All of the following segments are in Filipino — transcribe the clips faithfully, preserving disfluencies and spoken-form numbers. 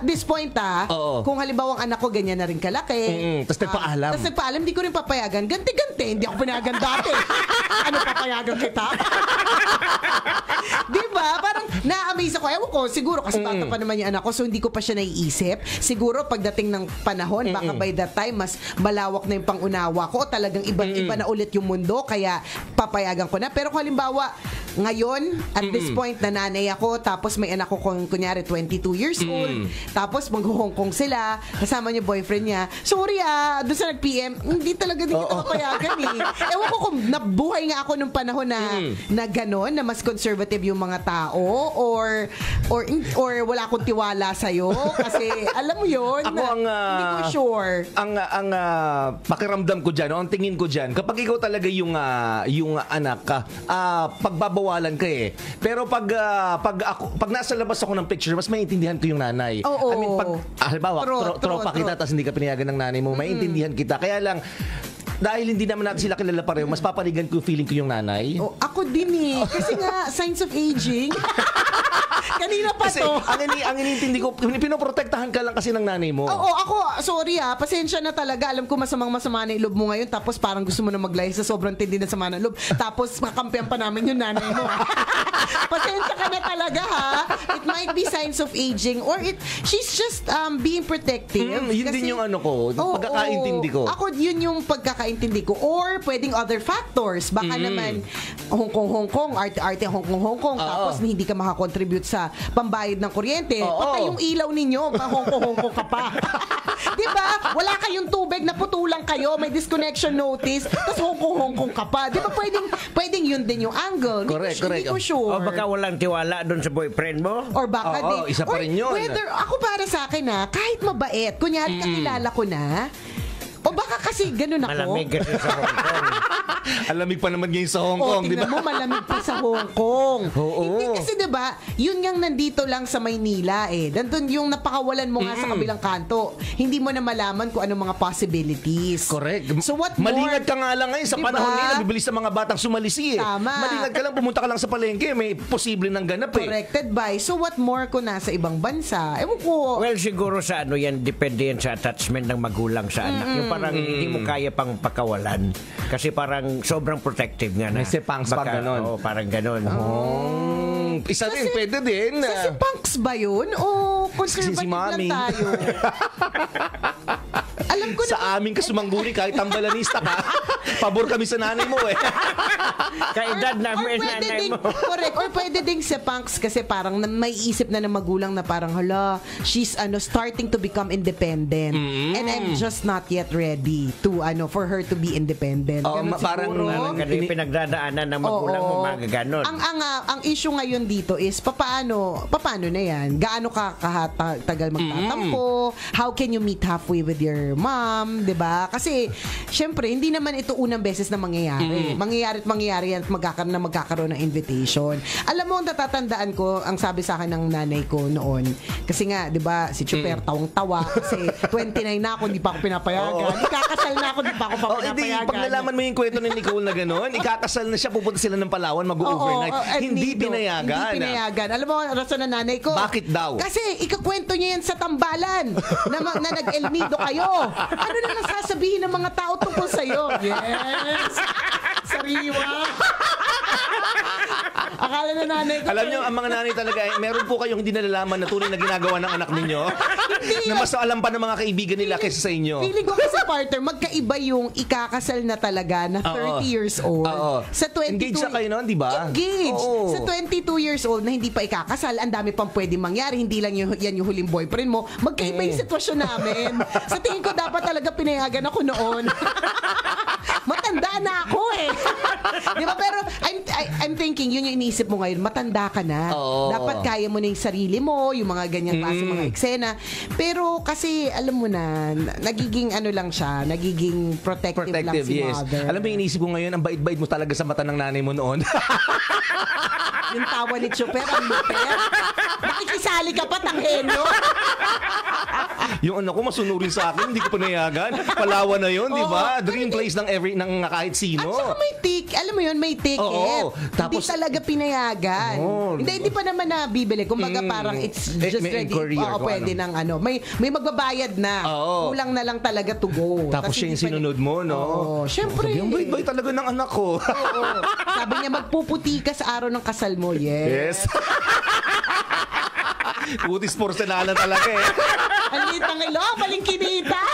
at this point ah, Oo. kung halimbawa ang anak ko ganyan na rin kalaki. Mm-mm. Tas nagpaalam. Ah, tas nagpaalam, hindi ko rin papayagan. Ganti-ganti, hindi ako pinayagan dati. Ano papayagan kita? Di ba? Parang na-amaze ako. Ewan ko, siguro kasi bata pa naman yung anak ko, so hindi ko pa siya naiisip. Siguro pagdating ng panahon, baka by that time, mas malawak na yung pangunawa ko. Talagang ibang-iba na ulit yung mundo, kaya papayagan ko na. Pero kung halimbawa, ngayon, at this point, nananay ako, tapos may anak ko kung kunyari twenty-two years old, tapos mag-Hong Kong sila, kasama niya boyfriend niya. Sorry ah, doon sa nag-P M, hindi talaga din kita papayagan eh. Ewan ko kung nabuhay nga ako nung panahon na, na gano'n, na mas conservative yung mga tao, or, or, or wala akong tiwala sa'yo, kasi alam mo yun, Ako ang, ah, hindi ko sure. Ang ang ah, pakiramdam ko diyan, o ang tingin ko diyan, kapag ikaw talaga yung ah, yung anak ka, ah, pagbabawalan ka eh. Pero pag ah, pag ako pag nasa labas ako ng picture, mas maintindihan ko yung nanay. Oo. I mean, pag ah, halimbawa, True, tro- true, tropa true. kita tapos hindi ka pinayagan ng nanay mo, maintindihan kita. Kaya lang dahil hindi naman natin sila kilala pareho, mas papanigan ko yung feeling ko yung nanay. Oh, ako din eh. Kasi nga, signs of aging. Kanina pa Kasi to. ang, ini, ang inintindi ko, pinoprotektahan ka lang kasi ng nanay mo. Oo, ako, sorry ah, pasensya na talaga. Alam ko masamang masama na yung loob mo ngayon, tapos parang gusto mo na maglay sa sobrang tindi na sama ng loob. Tapos makampiyan pa namin yung nanay mo. Pasensya ka na talaga ha. It might be signs of aging, or it she's just um being protective. Mm, yun Kasi- din yung ano ko, Oo, pagkakaintindi ko. Ako, yun yung pagkakaintindi ko. Or pwedeng other factors. Baka naman, Hong Kong, Hong Kong, arte-arte, Hong Kong, Hong Kong, Oo. tapos hindi ka makakontribute sa pambayad ng kuryente. Oo. Patay yung ilaw ninyo, Hong Kong, Hong Kong ka pa. Di ba? Wala kayong tubig, naputulang kayo, may disconnection notice, tapos Hong Kong, Hong Kong ka pa. Di ba pwedeng, pwedeng yun din yung angle? Correct, Hindi ko, correct. Hindi ko sure. O baka walang tiwala doon sa boyfriend mo? Or baka Oo, din. isa pa Or rin yun. Whether, ako para sa akin na, kahit mabait, kunyari kakilala ko na, o baka kasi ganun ako. Malamig kasi sa Hong Kong. Alamig pa naman ngayon sa Hong O, Kong, di tingnan ba? mo, malamig pa sa Hong Kong. Oo. Hindi kasi, di ba, yun yung nandito lang sa Maynila eh. Nandun yung napakawalan mo nga sa kabilang kanto. Hindi mo na malaman kung anong mga possibilities. Correct. So what Malingad more? ka nga lang ngayon sa Diba? panahon ngayon, nabibilis sa mga batang sumalisi eh. Tama. Malingad ka lang, pumunta ka lang sa palengke, may posible ng ganap eh. Corrected by. So what more kung nasa ibang bansa? Ewan ko. Well, siguro sa ano yan, depende yan sa attachment ng magulang sa anak. Yung parang hindi mo kaya pang pakawalan. Kasi parang sobrang protective nga na. May sepangs pa, ganon. Oo, parang ganon. Hmm, isa rin, Kasi- pwede din. Sa si Punks ba yun? O conservative Si- si Mami. lang tayo? Alam ko na. Sa aming kasumangguni, kahit tambalanista ka, pabor kami sa nanay mo eh. Kaedad namin pwede nanay ding, mo. correct. Or pwede ding si Punks kasi parang na, may isip na ng magulang na parang, hala, she's ano starting to become independent. And I'm just not yet ready to, ano, for her to be independent. Oo, Ganun ma- parang- siguro. Parang ganun yung pinagdadaanan ng magulang mo, Oo. mga ganon. Ang ang ah, ang issue ngayon dito is papaano papaano na 'yan? Gaano ka kahatagal magtatampo? How can you meet halfway with your mom, 'di ba? Kasi syempre hindi naman ito unang beses na mangyayari. Mangyayari at mangyayari yan at magkakaroon na magkakaroon ng invitation. Alam mo, natatandaan ko ang sabi sa akin ng nanay ko noon. Kasi nga, 'di ba, si Chuper tawang-tawa kasi twenty-nine na ako, hindi pa ako pinapayagan. Ikakasal na ako, hindi pa ako pa Oh, hindi, pinapayagan. pag nalaman mo yung kwento ni Nicole na gano'n, ikakasal na siya, pupunta sila ng Palawan, mag-overnight. Oo, oo, at hindi nido. pinayagan. Hindi pinayagan. Alam mo, rason ng nanay ko. Bakit daw? Kasi ikakwento niya yan sa tambalan na, ma- na nag-El Nido kayo. Ano na nasasabihin ng mga tao tungkol sa'yo? Yes! Sariwa! Akala na nanay ko. Alam niyo, ang mga nanay talaga, eh, meron po kayong hindi nalalaman na tunay na ginagawa ng anak ninyo. Na mas alam pa ng mga kaibigan nila kaysa sa inyo. Feeling ko kasi, partner, magkaiba yung ikakasal na talaga na Oo. thirty years old. Oo. Sa twenty-two, Engaged na kayo noon, di ba? Engaged. Oo. Sa twenty-two years old na hindi pa ikakasal, ang dami pang pwedeng mangyari. Hindi lang yung, yan yung huling boyfriend mo. Magkaiba yung sitwasyon namin. Sa tingin ko, dapat talaga pinayagan ako noon. Matanda na ako eh. Di ba? Pero I'm, I, I'm thinking, yun yung iniisip mo ngayon, matanda ka na. Oo. Dapat kaya mo na yung sarili mo, yung mga ganyan klase mga eksena. Pero kasi, alam mo na, nagiging ano lang siya, nagiging protective, lang Protective, si yes. mother. Alam mo yung iniisip ko ngayon, ang bait-bait mo talaga sa mata ng nanay mo noon. Yung tawa ni Chuper, ang lupet. Nakikisali ka pa, tanghenyo. Yung ano ko, masunurin sa akin, hindi ko pinayagan. Palawan na yun, di ba? Oo. Dream place ng every ng kahit sino. At saka may tik, alam mo yun, may ticket. Oo, tapos- hindi talaga pinayagan. Oo. Hindi, hindi pa naman nabibili. Kumbaga parang it's Eh, just may ready. inquiry or Oo, kung pwede ano. ng ano. May, may magbabayad na. Oo. Kulang na lang talaga to go. Tapos Tas siya yung hindi pa sinunod mo, no? Oo, syempre. Sabi, ang bait-bait talaga ng anak ko. Oo. Sabi niya, magpuputi ka sa araw ng kasal mo. Yes. Yes. Kutis porcelana talaga eh. Ang liit ng ilo, balingkinitan.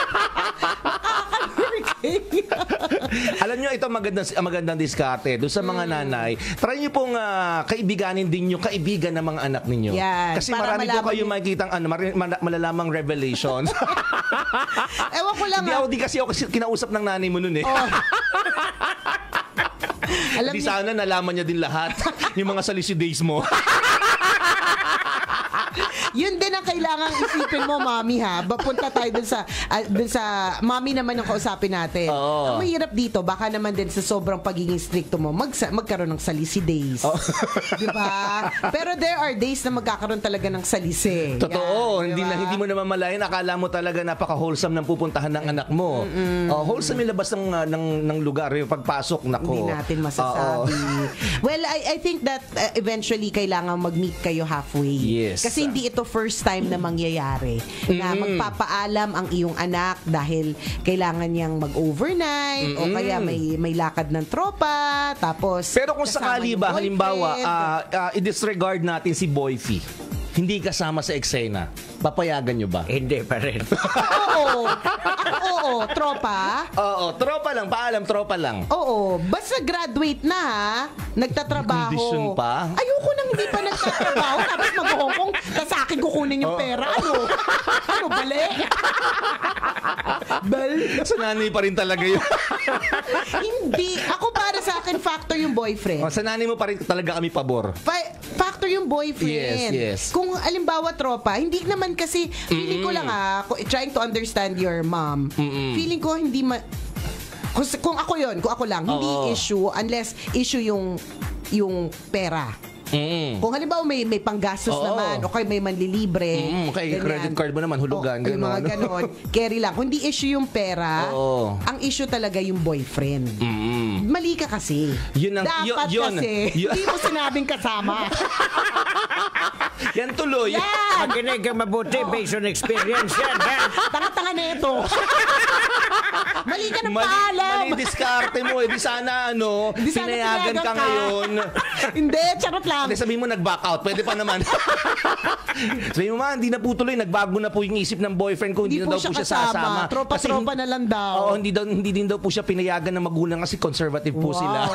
Alam nyo, ito magandang, magandang diskarte. Doon sa mga nanay, try nyo pong ah, kaibiganin din yung kaibigan ng mga anak ninyo. Yan, Kasi para marami po malaman kayo nyo- makikitang ano, mari- ma- malalamang revelations. Ewan ko lang Hindi ah. ako, di kasi ako kasi kinausap ng nanay mo nun eh. Oh. Alam Di niyo, sana nalaman niya din lahat yung mga salisi days mo. yun din ang kailangan isipin mo, mami ha. Papunta tayo dun sa, uh, dun sa, mami naman ang kausapin natin. Oo. Ang mahirap dito, baka naman din sa sobrang pagiging stricto mo, mag magkaroon ng salisi days. Oh. Di ba? Pero there are days na magkakaroon talaga ng salisi. Totoo, Yan, hindi di na ba? hindi mo naman malayan, akala mo talaga napaka-wholesome ng pupuntahan ng anak mo. Oh, wholesome yung labas ng, uh, ng ng lugar yung pagpasok, nako. Hindi natin masasabi. Oo. Well, I, I think that uh, eventually kailangan mag-meet kayo halfway. Yes. Kasi hindi ito first time na mangyayari na magpapaalam ang iyong anak dahil kailangan niyang mag-overnight o kaya may may lakad ng tropa, tapos Pero kung kasama sakali yung ba, halimbawa, boyfriend. ah, ah, i-disregard natin si Boyfie, hindi kasama sa eksena, papayagan nyo ba? Hindi pa rin. Oo. Ako, oo. Tropa. Oo, tropa lang, paalam, tropa lang. Oo. Basta graduate na ha. Nagtatrabaho. May kondisyon pa? Ayoko nang hindi pa nagtatrabaho. Tapos mag-Hong Kong. Tapos sa akin kukunin yung pera. Ano? Ano, bali? Bal? Sa nanay pa rin talaga yun. Hindi. Ako para sa akin, factor yung boyfriend. O, sa nanay mo pa rin talaga kami pabor. Fa- factor yung boyfriend. Yes, yes. Kung alimbawa tropa, hindi naman kasi, feeling ko lang ah, ko- trying to understand your mom, feeling ko hindi ma... Kung, kung ako yon, kung ako lang, hindi Oo. issue unless issue yung yung pera. Mm. Kung halimbawa may may panggastos Oo. naman o kaya may manlilibre. Mm, kay ganyan. credit card mo naman, hulugan, O, yung mga ganon. ganon. Carry lang. Kung di issue yung pera, Oo. ang issue talaga yung boyfriend. Mm. Mali ka kasi. Yun ang- Dapat yun- yun. kasi, Yun. hindi mo sinabing kasama. Yan tuloy. Yan! Makinig ka mabuti based on experience yan. Ha? Tanga-tanga na ito. Mali ka ng Mali, paalam. mali diskarte mo. Eh, di sana ano, Di sana pinayagan pinayagan ka ka. ngayon. Hindi, charot lang. Hindi, sabihin mo nag-back out. Pwede pa naman. Sabihin mo ma, hindi na po tuloy. Nagbago na po yung isip ng boyfriend ko. Hindi, Hindi na po daw po siya siya sasama. kasama. Tropa-tropa Kasi- na lang daw. Oo, hindi, daw, hindi din daw po siya pinayagan ng magulang kasi conservative po Wow. sila.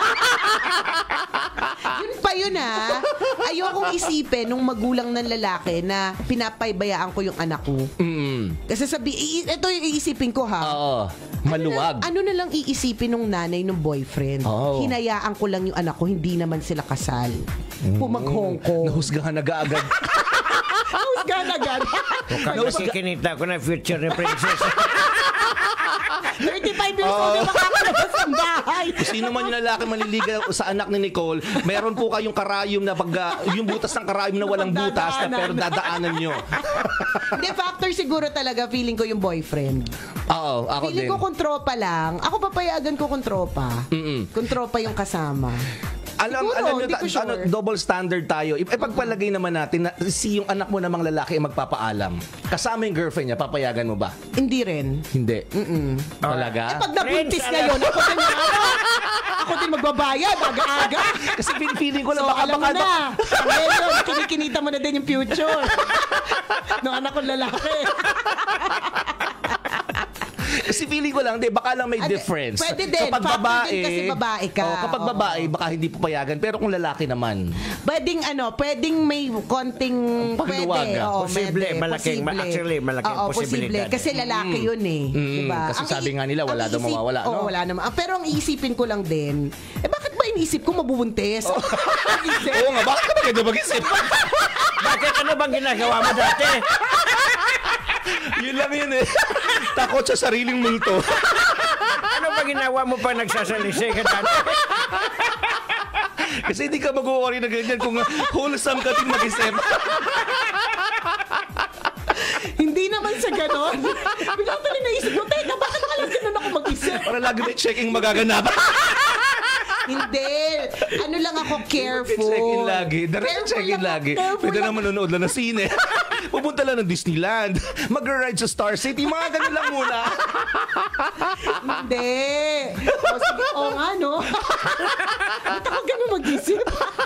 Yun pa yun ha. Ayokong isipin nung magulang ng lalaki na pinapaybayaan ko yung anak ko. Mm. Kasi sabi, i- ito yung iisipin ko ha. Oo. Maluwag. Ano na, ano na lang iisipin nung nanay ng boyfriend? Oo. Hinayaan ko lang yung anak ko, hindi naman sila kasal. Pumag-Hong Kong. Nahusgahan agad. Nahusgahan agad. Kasi kinita ko na future ni Princess. thirty-five years old na makakalabas ng bahay. Kung sino man yung lalaki manliligaw sa anak ni Nicole, meron po kayong karayom na pag, ah, yung butas ng karayom na walang butas na pero dadaanan nyo. Hindi, factor siguro talaga, feeling ko yung boyfriend. Oo, ako Feeling din. ko kung tropa lang, ako papayagan ko kung tropa. Mm-mm. Kung tropa yung kasama. Alam, Siguro, alam nyo, hindi ta- ko sure. ano, double standard tayo. I- Ipagpalagay naman natin na si yung anak mo namang lalaki ay magpapaalam. Kasama yung girlfriend niya, papayagan mo ba? Hindi rin. Hindi. Mm-mm. Talaga? Eh, pag nabuntis Friends, ngayon, ako din yung ano, ako din magbabayad, aga-aga. Kasi feel- feeling ko lang So, baka alam mo baka, na. Ngayon, kinikinita mo na din yung future. Nung anak kong lalaki. kasi feeling ko lang, di, baka lang may Ade, difference. pwede din. Kapag Factor babae, din kasi babae ka. Oh, kapag Oo. babae, baka hindi papayagan. Pero kung lalaki naman, Pwedeng ano, pwedeng may konting Paluwag, pwede. ah. Oo, Posible, pwede, malaking- posible. actually, malaking Oo, posibilidad. posible. Kasi lalaki yun eh. Mm, Diba? kasi Ang sabi i- nga nila, wala ang daw iisip- mawawala, no? Oo, wala naman. Ah, Pero ang iisipin ko lang din, eh bakit ba iniisip ko mabubuntis? Isip. oo nga, bakit ka ba kayo mag-isip? Bakit ano bang ginagawa mo dati? Yun lang yun eh. Takot sa sariling multo. Ano bang ginawa mo pa nagsasalisay ka dati? Kasi hindi ka mag-worry na ganyan kung wholesome ka din mag-isip. Hindi naman sa ganon. Bigla tuloy naisip ko, teka, bakit pala ganon ako mag-isip? Para lagi may checking magaganap. Hindi. Ano lang ako, careful. Check-in lagi. Direct Careful check-in lang, lagi. careful Pwede lang. naman manonood lang ng sine. Pupunta lang ng Disneyland. Mag-ride sa Star City. Mga ganun lang muna. Hindi. O, sige, o nga, no? Ba't ako ganun mag-isip?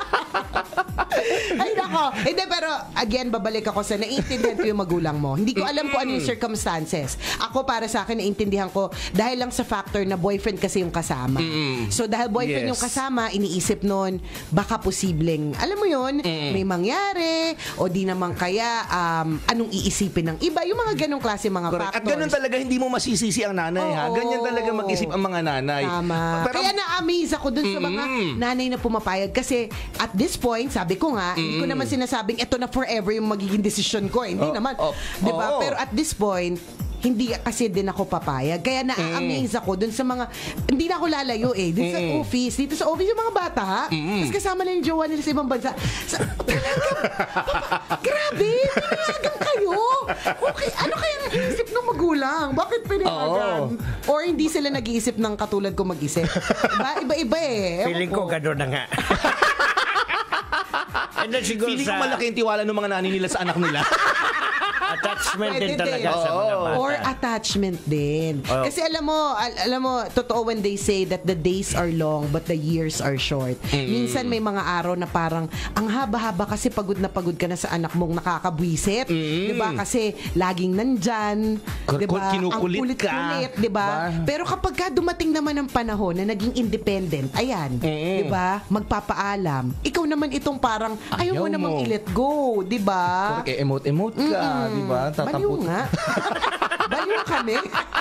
Ay, nako. Hindi, pero again, babalik ako sa naiintindihan ko yung magulang mo. Hindi ko alam kung ano yung circumstances. Ako, para sa akin, naiintindihan ko dahil lang sa factor na boyfriend kasi yung kasama. So, dahil boyfriend Yes. yung kasama, iniisip nun, baka posibleng, alam mo yun, may mangyari, o di naman kaya, um, anong iisipin ng iba. Yung mga ganong klase mga Correct. At factors. ganun talaga, hindi mo masisisi ang nanay, ha? Oo. Ganyan talaga mag-isip ang mga nanay. Tama. Pero, Kaya na-amaze ako dun sa mga nanay na pumapayag. Kasi at this point, sabi ko nga, hindi ko naman sinasabing ito na forever yung magiging decision ko. Eh. Hindi Oh, naman. oh, Di ba? oo. Pero at this point, hindi kasi din ako papayag. Kaya na-amaze ako dun sa mga, hindi na ako lalayo eh. Dun sa office, dito sa office yung mga bata, ha? Tapos kasama na yung jowa nila sa ibang bansa. Sa, talaga, papa, grabe, pinayagan kayo. Okay, ano kaya ang isip ng magulang? Bakit pinayagan? Or hindi sila nag-iisip ng katulad ko mag-isip. Diba? Iba-iba eh. Ewan Feeling ko gano'n na nga. And then siguro feeling ko sa malaki yung tiwala ng mga nanay nila sa anak nila. attachment Pwede din talaga din. sa mga Oo. bata. Or attachment din. Oh. Kasi alam mo, al- alam mo, totoo when they say that the days are long but the years are short. Minsan may mga araw na parang ang haba-haba kasi pagod na pagod ka na sa anak mong nakakabwisit. 'Di ba? Kasi laging nandyan, Kur- 'di ba? Ang kinukulit ka. kulit-kulit, 'di ba? Ba? Pero kapag ka dumating naman ang panahon na naging independent, ayan, 'di ba? Magpapaalam. Ikaw naman itong parang ayaw, Ayaw mo namang mo. i-let go, 'di ba? Correct, eh, emote-emote ka, di ba? Baliw nga. Baliw kami.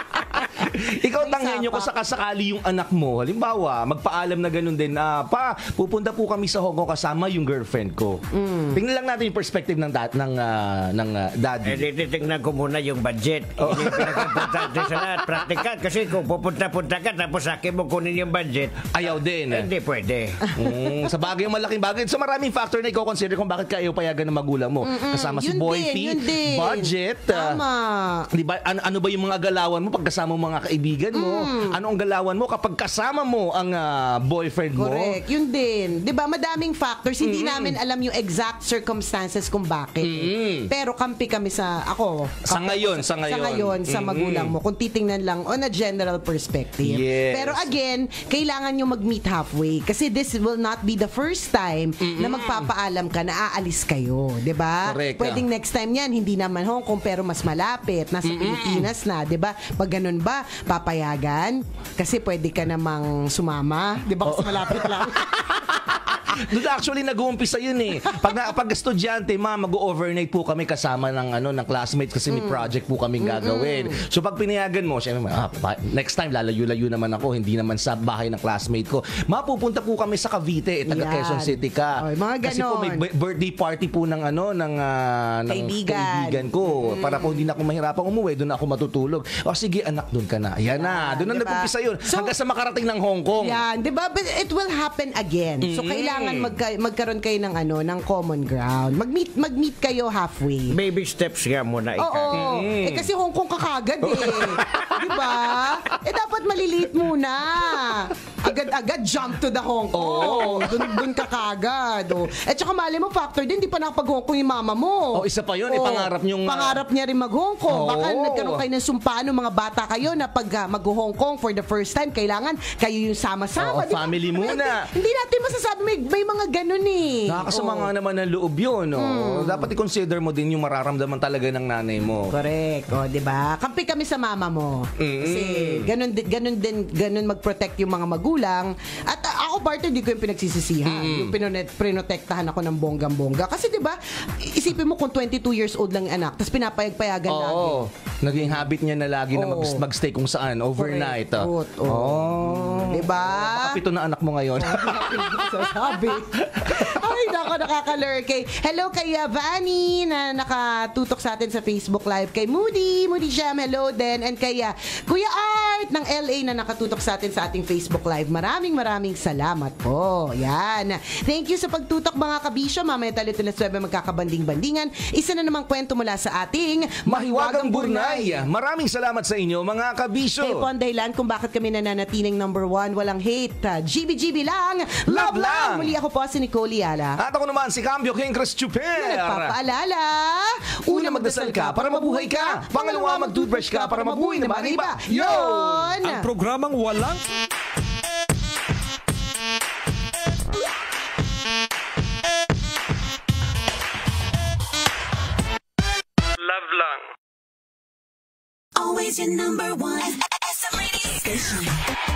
Ikaw May tangyan nyo kung sapak. sakasakali yung anak mo. Halimbawa, magpaalam na ganun din na, pa, pupunta po kami sa Hong Kong kasama yung girlfriend ko. Tingnan lang natin yung perspective ng, dad, ng, ah, ng ah, daddy. Eh, titignan ko muna yung budget. Oh. Hindi pinaka-importante sa lahat. Practical. Kasi kung pupunta-punta ka, tapos sa akin mo kunin yung budget, Ayaw din. eh, hindi pwede. Mm, sa bagay, yung malaking bagay. So maraming factor na i-consider kung bakit ka ayaw payagan ng magulang mo. Kasama si Yun boy din, fee, yun din. budget. ah, Tama. Di ba? Ano, ano ba yung mga galawan mo pag kasama mo mga kaibigan mo? Ano ang galawan mo kapag kasama mo ang ah, boyfriend mo? Correct. Yun din. 'Di ba? Madaming factors. Hindi namin alam yung exact circumstances kung bakit. eh. Pero kampi kami sa ako. Sa kampi ngayon, ako sa ngayon. Sa ngayon, sa Mm-mm. magulang mo. Kung titingnan lang on a general perspective. Yes. Pero again, kailangan nyo mag-meet halfway. Kasi this will not be the first time na magpapaalam ka na aalis kayo. 'Di ba? Correct, Pwedeng next time yan, hindi naman Hong Kong pero mas malapit. Nasa Pilipinas na. 'Di ba? Pag ganun ba, papayagan? Kasi pwede ka namang sumama. 'Di ba? Kasi malapit lang. Doon actually nag-uumpisa yun eh. Pag na, pag estudyante, ma, mag-overnight po kami kasama ng ano ng classmates kasi may project po kaming gagawin. So pag pinayagan mo, syempre, ah, pa- next time lalayo-layo naman ako, hindi naman sa bahay ng classmate ko. Mapupunta po kami sa Cavite, eh, taga Yan. Quezon City ka. Oy, mga Kasi po may ganon. b- birthday party po ng ano ng, ah, ng Kaibigan. kaibigan ko. Para po hindi na ako mahirapang umuwi, doon na ako matutulog. O sige anak, doon ka na. Ayan na. Doon na diba? nag-umpisa yun. So- Hanggang sa makarating ng Hong Kong. Yan, 'di ba? But it will happen again. So kailangan magka, magkaroon kayo ng ano, ng common ground. Mag-meet mag-meet kayo halfway. Baby steps nga muna ikaw. Oo. Eh kasi Hong Kong kakagad eh. 'Di ba? Eh dapat maliliit muna. Agad-agad jump to the Hong Kong. Dun, dun ka kagad. Oh. Eh tsaka mali mo factor din, di pa nakapag-Hong Kong yung mama mo. Oh, isa pa yun, eh, pangarap niyong, ah, Pangarap niya rin mag-Hong Kong. Baka Oo. nagkaroon kayo ng sumpaan ng mga bata kayo na pag uh, mag-Hong Kong for the first time, kailangan kayo yung sama-sama. Oo, di ba? family muna. Hindi natin masasabi, may, may mga ganun eh. Nakakasama Oo. nga naman ng loob yun. No? Dapat i-consider mo din yung mararamdaman talaga ng nanay mo. Correct. O, di ba? Kampi kami sa mama mo. Kasi ganun din, ganun din, ganun mag-protect yung mga magulang. At uh, ako, partner, di ko yung pinagsisisihan. Yung pinonet, prinotektahan ako ng bonggang-bongga. Kasi di ba, isipin mo kung twenty-two years old lang yung anak, tapos pinapayag-payagan lagi. Oo. Naging habit niya na lagi na mag- Oo. magstay kung saan, overnight. ah. Correct. Oo. Oh. Di ba? Baka pito na anak mo ngayon. Sabi. Ay, Nako, nakakalurkay. Hello kay uh, Vanny na nakatutok sa atin sa Facebook Live. Kay Moody, Moody Jam, hello din. And kay uh, Kuya Art ng L A na nakatutok sa atin sa ating Facebook Live. Maraming maraming salamat po. Yan. Thank you sa pagtutok mga kabisyo. Mamaya tayo ito na suwebe magkakabanding-bandingan. Isa na namang kwento mula sa ating Mahiwagang Burnay. Maraming salamat sa inyo mga kabisyo. Kayo po ang dahilan kung bakit kami nananatiling number one. Walang hate. Uh, G B G B lang. Love, Love lang. lang. Muli ako po si Nicole Yala. At ako naman si Cambio King Chris Chuper. Nagpapaalala. Una, magdasal ka para mabuhay ka. Pangalawa, mag-toothbrush ka para mabuhay naman ang iba. Yun! Ang programang walang Love lang. Always your number one. S M Radio Station.